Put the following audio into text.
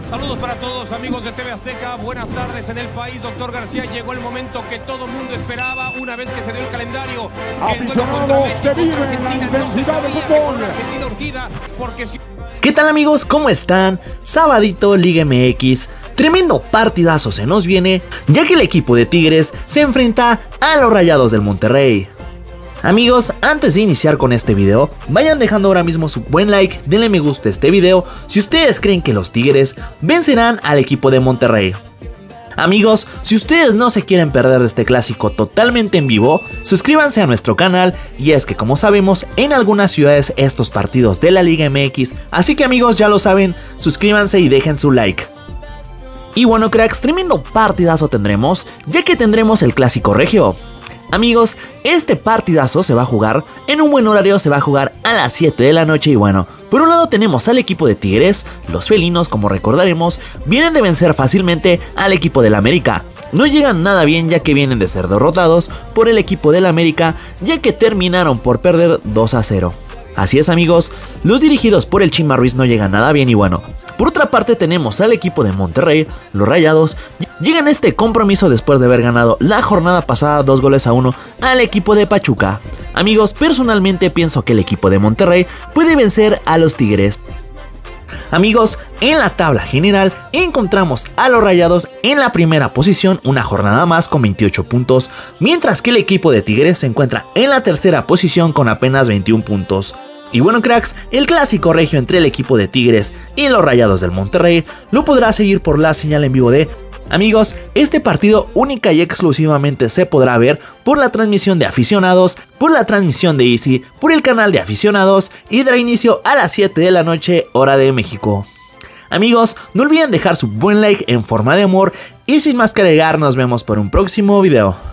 Saludos para todos, amigos de TV Azteca. Buenas tardes en el país. Doctor García, llegó el momento que todo el mundo esperaba una vez que se dio el calendario. Aficionados, se vive la intensidad del fútbol. ¿Qué tal, amigos? ¿Cómo están? Sabadito, Liga MX. Tremendo partidazo se nos viene, ya que el equipo de Tigres se enfrenta a los Rayados del Monterrey. Amigos, antes de iniciar con este video, vayan dejando ahora mismo su buen like, denle me gusta a este video si ustedes creen que los Tigres vencerán al equipo de Monterrey. Amigos, si ustedes no se quieren perder de este clásico totalmente en vivo, suscríbanse a nuestro canal, y es que como sabemos, en algunas ciudades estos partidos de la Liga MX, así que amigos ya lo saben, suscríbanse y dejen su like. Y bueno, cracks, tremendo partidazo tendremos, ya que tendremos el clásico regio. Amigos, este partidazo se va a jugar en un buen horario, se va a jugar a las 7 de la noche y bueno, por un lado tenemos al equipo de Tigres, los felinos como recordaremos, vienen de vencer fácilmente al equipo del América. No llegan nada bien ya que vienen de ser derrotados por el equipo del América, ya que terminaron por perder 2-0. Así es, amigos, los dirigidos por el Chima Ruiz no llegan nada bien y bueno. Por otra parte tenemos al equipo de Monterrey, los Rayados, llegan a este compromiso después de haber ganado la jornada pasada 2-1 al equipo de Pachuca. Amigos, personalmente pienso que el equipo de Monterrey puede vencer a los Tigres. Amigos, en la tabla general encontramos a los Rayados en la primera posición, una jornada más con 28 puntos, mientras que el equipo de Tigres se encuentra en la tercera posición con apenas 21 puntos. Y bueno, cracks, el clásico regio entre el equipo de Tigres y los Rayados del Monterrey lo podrá seguir por la señal en vivo de... Amigos, este partido única y exclusivamente se podrá ver por la transmisión de aficionados, por la transmisión de Easy, por el canal de aficionados y dará inicio a las 7 de la noche, hora de México. Amigos, no olviden dejar su buen like en forma de amor y sin más que agregar, nos vemos por un próximo video.